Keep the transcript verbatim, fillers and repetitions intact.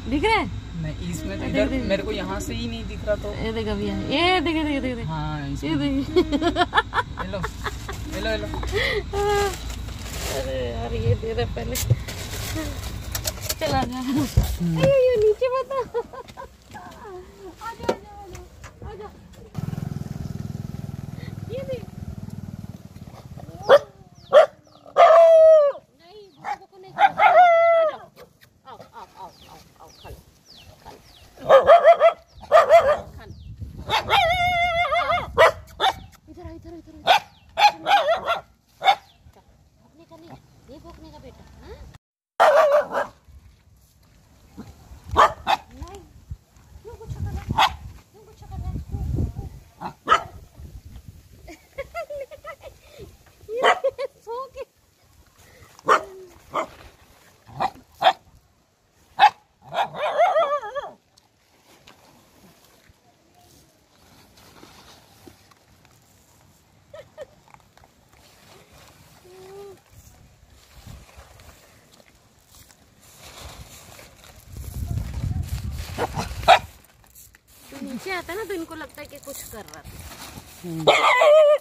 दिख रहा है? नहीं इसमें तो इधर मेरे को यहाँ से ही नहीं दिख रहा। तो ये देख अभी है, ये देख देख देख देख। हाँ ये देख। Hello hello hello. अरे यार ये दे दे पहले। चला जा। अयो ये नीचे बता। आजा आजा आजा। ये देख। नहीं भूख को नहीं खाना। आजा। आओ आओ आओ आओ आओ खा लो खा लो खा लो। इधर इधर इधर भोंकने का नहीं, ये भोंकने का बेटा। हाँ नहीं क्यों कुछ कर रहा है, क्यों कुछ कर रहा है। ये सो के नीचे आता है ना तो इनको लगता है कि कुछ कर रहा था।